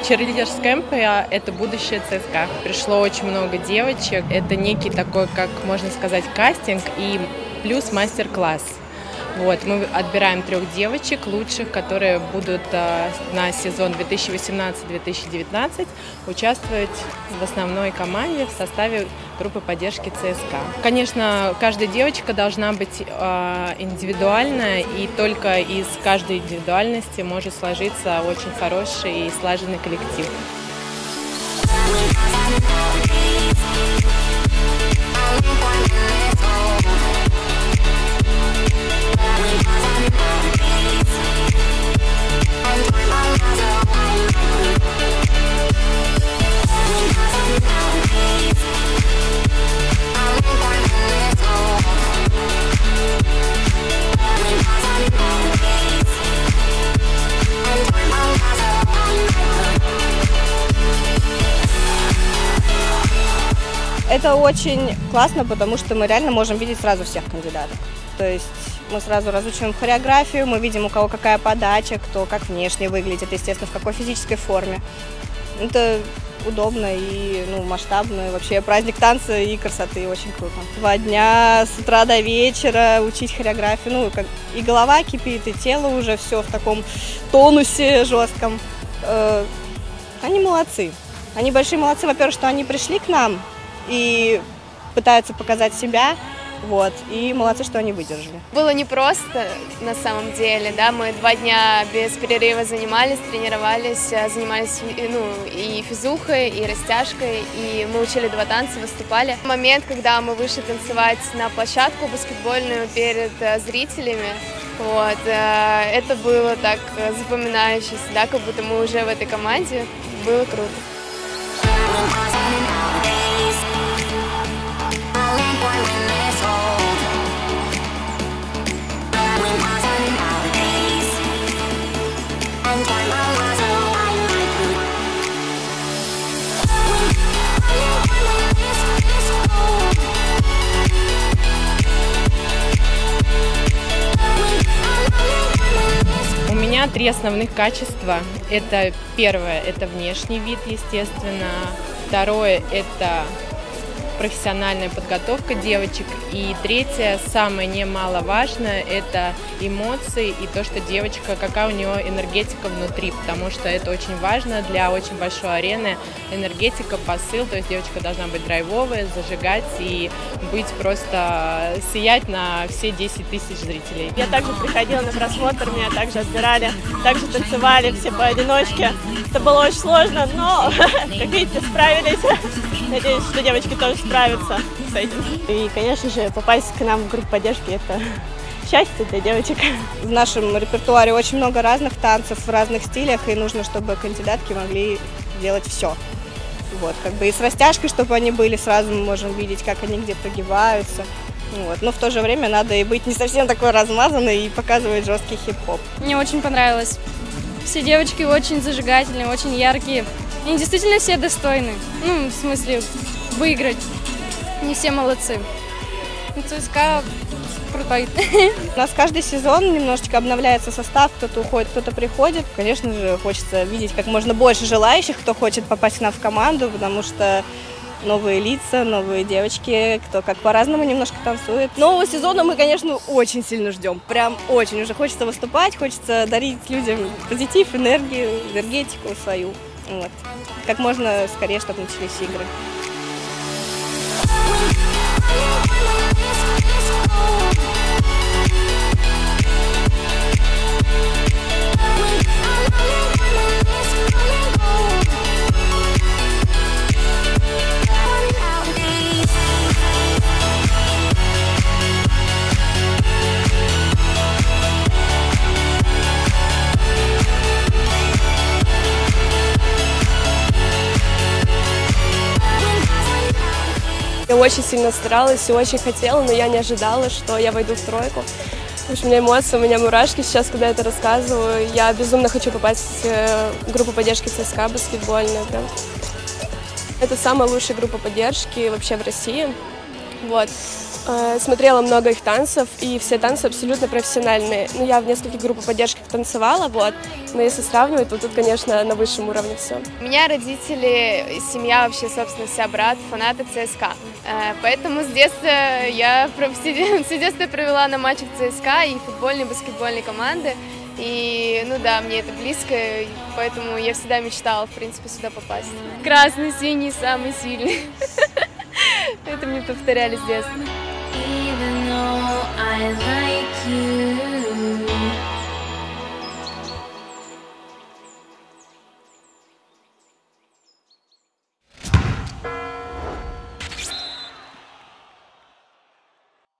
Cheerleaders Camp – это будущее ЦСКА. Пришло очень много девочек. Это некий такой, как можно сказать, кастинг и плюс мастер-класс. Вот, мы отбираем 3 девочек лучших, которые будут на сезон 2018-2019 участвовать в основной команде в составе группы поддержки ЦСКА. Конечно, каждая девочка должна быть индивидуальная, и только из каждой индивидуальности может сложиться очень хороший и слаженный коллектив. Это очень классно, потому что мы реально можем видеть сразу всех кандидатов. То есть мы сразу разучиваем хореографию, мы видим, у кого какая подача, кто как внешне выглядит, естественно, в какой физической форме. Это удобно и масштабно. И вообще праздник танца и красоты, очень круто. 2 дня с утра до вечера учить хореографию. И голова кипит, и тело уже все в таком тонусе жестком. Они молодцы. Они большие молодцы, во-первых, что они пришли к нам и пытаются показать себя, и молодцы, что они выдержали. Было непросто на самом деле, да, мы 2 дня без перерыва занимались, тренировались, занимались и физухой, и растяжкой, и мы учили 2 танца, выступали. Момент, когда мы вышли танцевать на площадку баскетбольную перед зрителями, это было так запоминающееся, да, как будто мы уже в этой команде, было круто. У меня 3 основных качества. Это первое – это внешний вид, естественно. Второе – это профессиональная подготовка девочек. И третье, самое немаловажное, это эмоции и то, что девочка, какая у нее энергетика внутри, потому что это очень важно для очень большой арены. Энергетика, посыл, то есть девочка должна быть драйвовая, зажигать и быть просто сиять на все 10 тысяч зрителей. Я также приходила на просмотр, меня также отбирали, также танцевали все поодиночке. Это было очень сложно, но, как видите, справились. Надеюсь, что девочки тоже справятся с этим. И, конечно же, попасть к нам в группу поддержки – это счастье для девочек. В нашем репертуаре очень много разных танцев в разных стилях, и нужно, чтобы кандидатки могли делать все. И с растяжкой, чтобы они были, сразу мы можем видеть, как они где прогибаются. Но в то же время надо и быть не совсем такой размазанной и показывать жесткий хип-хоп. Мне очень понравилось. Все девочки очень зажигательные, очень яркие. Они действительно все достойны. В смысле, выиграть. Не все молодцы. ЦСКА крутой. У нас каждый сезон немножечко обновляется состав, кто-то уходит, кто-то приходит. Конечно же, хочется видеть как можно больше желающих, кто хочет попасть к нам в команду, потому что новые лица, новые девочки, кто как по-разному немножко танцует. Нового сезона мы, конечно, очень сильно ждем. Прям очень. Уже хочется выступать, хочется дарить людям позитив, энергию, энергетику свою. Как можно скорее, чтобы начались игры. Я очень сильно старалась и очень хотела, но я не ожидала, что я войду в 3. В общем, у меня эмоции, у меня мурашки сейчас, когда я это рассказываю. Я безумно хочу попасть в группу поддержки ЦСКА баскетбольную. Это самая лучшая группа поддержки вообще в России. Смотрела много их танцев, и все танцы абсолютно профессиональные. Ну, я в нескольких группах поддержки танцевала, вот. Но если сравнивать, то тут, конечно, на высшем уровне все. У меня родители, семья вообще, собственно, вся брат, фанаты ЦСКА. Поэтому с детства я все детство провела на матчах ЦСКА и футбольной, и баскетбольной команды. И, ну да, мне это близко, поэтому я всегда мечтала, в принципе, сюда попасть. Красный, синий, самый сильный. Это мне повторяли с детства.